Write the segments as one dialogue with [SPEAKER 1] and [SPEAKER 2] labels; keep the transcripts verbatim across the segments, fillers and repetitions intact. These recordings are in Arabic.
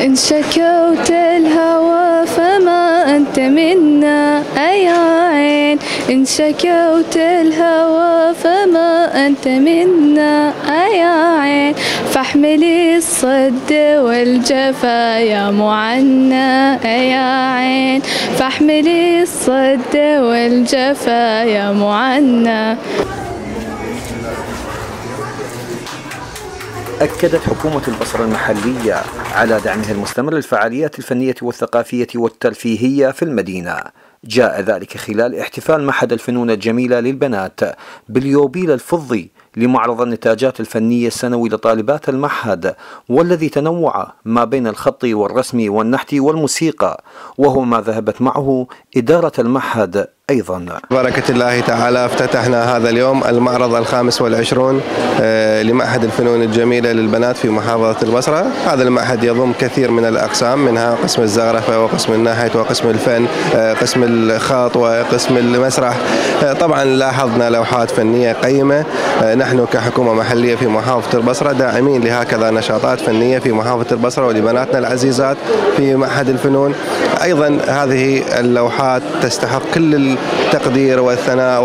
[SPEAKER 1] إن شكوت الهوى فما أنت منا يا عين، إن شكوت الهوى فما أنت منا يا عين، فاحملي الصد والجفا يا معنى يا عين، فاحملي الصد والجفا يا معنى.
[SPEAKER 2] أكدت حكومة البصرة المحلية على دعمها المستمر للفعاليات الفنية والثقافية والترفيهية في المدينة. جاء ذلك خلال احتفال معهد الفنون الجميلة للبنات باليوبيل الفضي لمعرض النتاجات الفنية السنوي لطالبات المعهد، والذي تنوع ما بين الخط والرسم والنحت والموسيقى، وهو ما ذهبت معه إدارة المعهد أيضا.
[SPEAKER 3] بركة الله تعالى افتتحنا هذا اليوم المعرض الخامس والعشرون لمعهد الفنون الجميلة للبنات في محافظة البصرة. هذا المعهد يضم كثير من الأقسام، منها قسم الزخرفة وقسم النحت وقسم الفن، قسم الخط وقسم المسرح. طبعا لاحظنا لوحات فنية قيمة. نحن كحكومة محلية في محافظة البصرة داعمين لهكذا نشاطات فنية في محافظة البصرة ولبناتنا العزيزات في معهد الفنون. أيضا هذه اللوحات تستحق كل التقدير والثناء،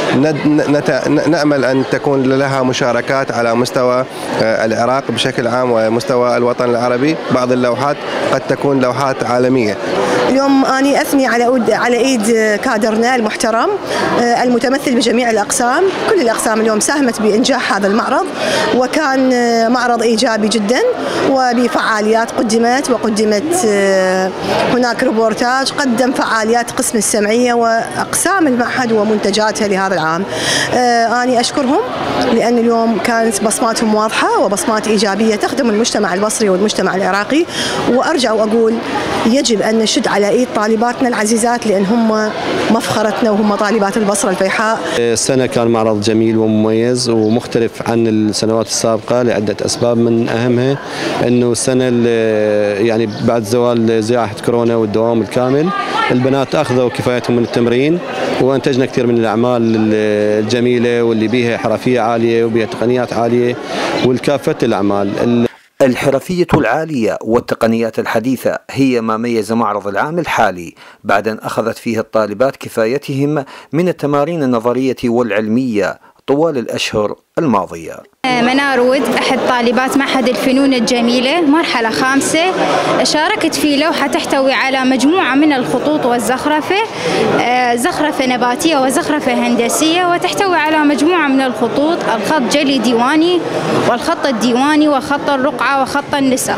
[SPEAKER 3] ونأمل أن تكون لها مشاركات على مستوى العراق بشكل عام ومستوى الوطن العربي. بعض اللوحات قد تكون لوحات عالمية.
[SPEAKER 4] اليوم أنا أثني على على إيد كادرنا المحترم المتمثل بجميع الأقسام. كل الأقسام اليوم ساهمت بإنجاح هذا المعرض، وكان معرض إيجابي جدا وبفعاليات قدمت وقدمت هناك ريبورتاج قدم فعاليات قسم السمعية وأقسام المعهد ومنتجاتها لهذا العام. أنا أشكرهم لأن اليوم كانت بصماتهم واضحة وبصمات إيجابية تخدم المجتمع البصري والمجتمع العراقي. وأرجع وأقول يجب أن نشد على إيد طالباتنا العزيزات لأن هم مفخرتنا وهم طالبات البصرة الفيحاء.
[SPEAKER 5] السنة كان معرض جميل ومميز ومختلف عن السنوات السابقة لعدة أسباب، من أهمها أنه السنة يعني بعد زوال جائحة كورونا والدوام الكامل البنات أخذوا كفايتهم من التمرين، وأنتجنا كثير من الأعمال الجميلة واللي بيها حرفية عالية وبيها تقنيات عالية والكافة الأعمال.
[SPEAKER 2] الحرفية العالية والتقنيات الحديثة هي ما ميز معرض العام الحالي، بعد أن أخذت فيه الطالبات كفايتهم من التمارين النظرية والعلمية طوال الأشهر الماضية.
[SPEAKER 6] منار ود أحد طالبات معهد الفنون الجميلة مرحلة خامسة، شاركت في لوحة تحتوي على مجموعة من الخطوط والزخرفة، زخرفة نباتية وزخرفة هندسية، وتحتوي على مجموعة من الخطوط، الخط جلي ديواني والخط الديواني وخط الرقعة وخط النسخ.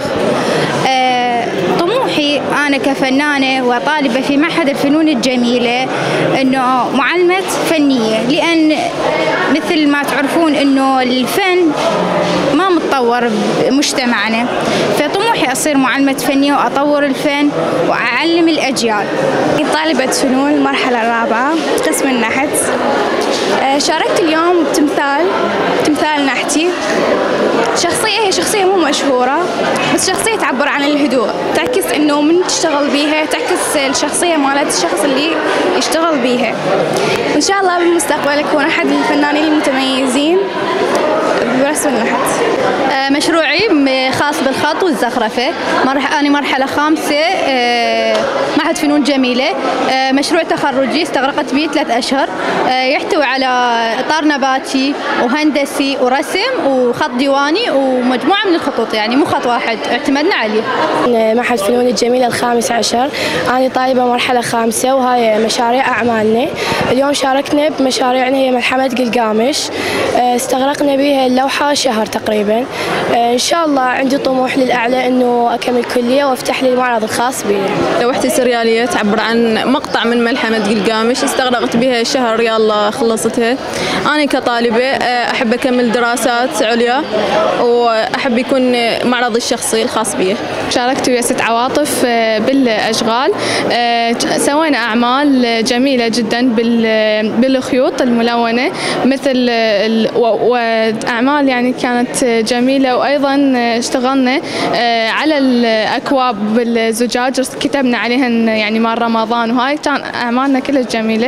[SPEAKER 6] طموحي أنا كفنانة وطالبة في معهد الفنون الجميلة أنه معلمة فنية، لأن مثل ما تعرفون أنه الفن ما متطور بمجتمعنا، فطموحي أصير معلمة فنية وأطور الفن وأعلم الأجيال.
[SPEAKER 7] طالبة فنون المرحلة الرابعة قسم النحت. شاركت اليوم بتمثال تمثال نحتي. شخصية هي شخصية مو مشهورة، بس شخصية تعبر عن الهدوء، تعكس إنه من تشتغل بيها تعكس الشخصية مالت الشخص اللي يشتغل بيها. وإن شاء الله بالمستقبل أكون أحد الفنانين المتميزين برسم النحت.
[SPEAKER 8] مشروعي خاص بالخط والزخرفة. أنا مرحلة خامسة معهد فنون جميلة. مشروع تخرجي استغرقت به ثلاث أشهر، يحتوي على إطار نباتي وهندسي ورسم وخط ديواني ومجموعة من الخطوط، يعني مو خط واحد اعتمدنا عليه.
[SPEAKER 7] معهد فنون الجميلة الخامس عشر. أنا طالبة مرحلة خامسة وهاي مشاريع أعمالنا. اليوم شاركنا بمشاريعنا هي ملحمة قلقامش، استغرقنا بها اللوحة شهر تقريبا. إن شاء الله عندي طموح للأعلى إنه أكمل كلية وأفتح لي المعرض الخاص بي.
[SPEAKER 9] لوحتي سريالية تعبر عن مقطع من ملحمة قلقامش، استغرقت بها شهر يلا خلصتها. أنا كطالبة أحب أكمل دراسات عليا وأحب يكون معرضي الشخصي الخاص بي.
[SPEAKER 1] شاركت ويا ست عواطف بالأشغال، سوينا أعمال جميلة جدا بالخيوط الملونة مثل وأعمال يعني كانت جميلة، وأيضا اشتغلنا على الأكواب بالزجاج كتبنا عليهن يعني مال رمضان، وهاي كان أعمالنا كلها جميلة.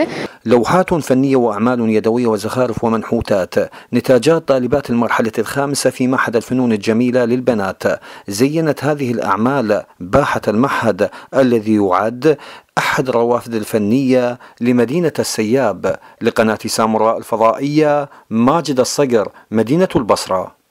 [SPEAKER 2] لوحات فنية وأعمال يدوية وزخارف ومنحوتات نتاجات طالبات المرحلة الخامسة في معهد الفنون الجميلة للبنات زينت هذه الأعمال باحة المعهد الذي يعد أحد الروافد الفنية لمدينة السياب. لقناة سامراء الفضائية، ماجد الصقر، مدينة البصرة.